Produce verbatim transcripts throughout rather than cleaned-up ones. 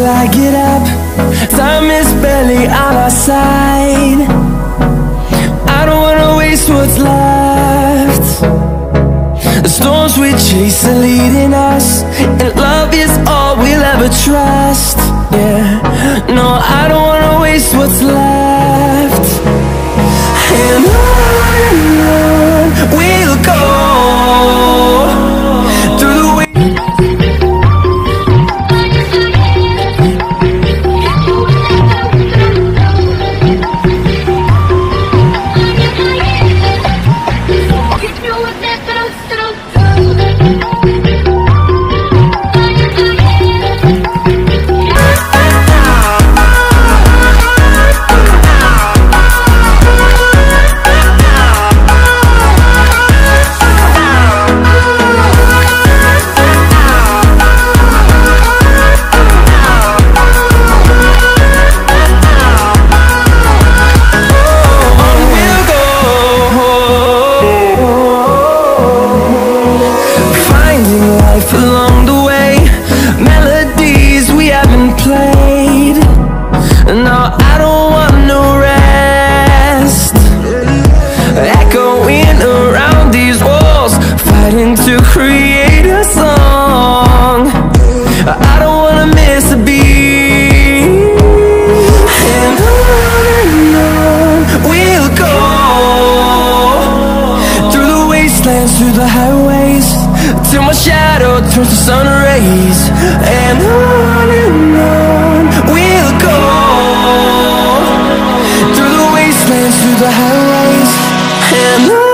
I get up, time is barely on our side. I don't wanna waste what's left. The storms we chase are leading us, and love is all we'll ever trust. Yeah, no, I don't wanna waste what's left. And on and on we'll go through the way. To create a song, I don't wanna miss a beat. And on and on we'll go through the wastelands, through the highways, till my shadow turns to sun rays. And on and on we'll go through the wastelands, through the highways, and on.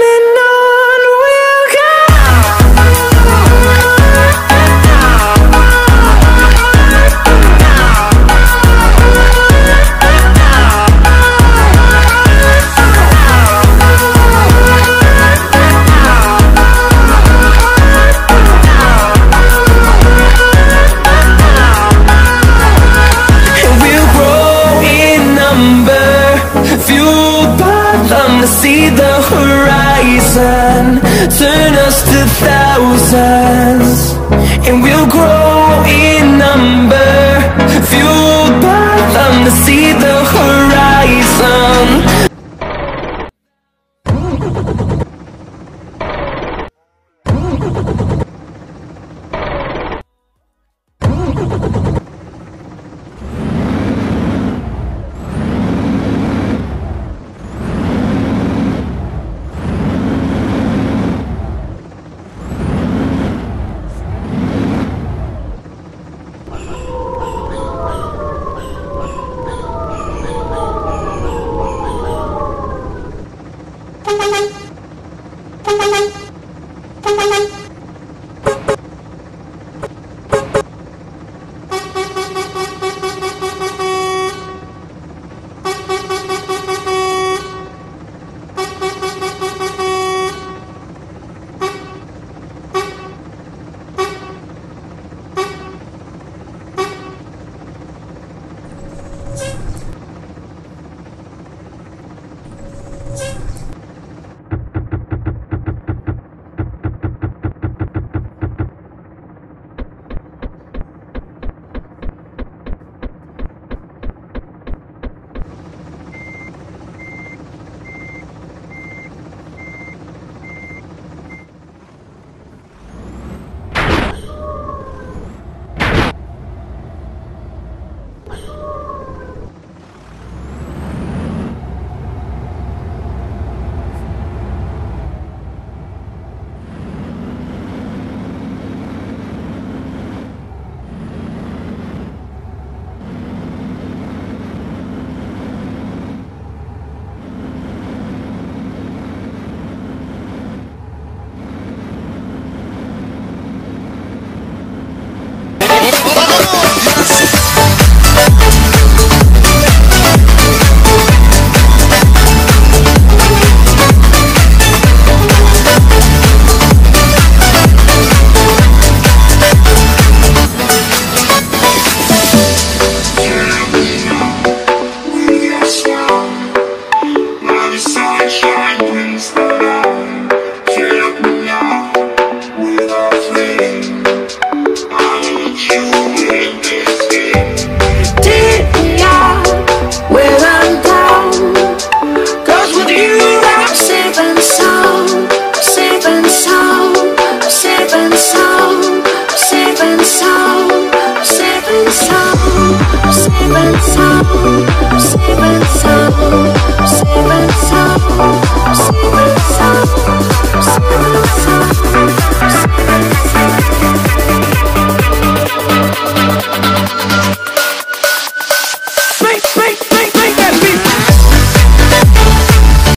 See the horizon turn us to thousands, and we'll grow in number, fueled by them to see the horizon. Thank you.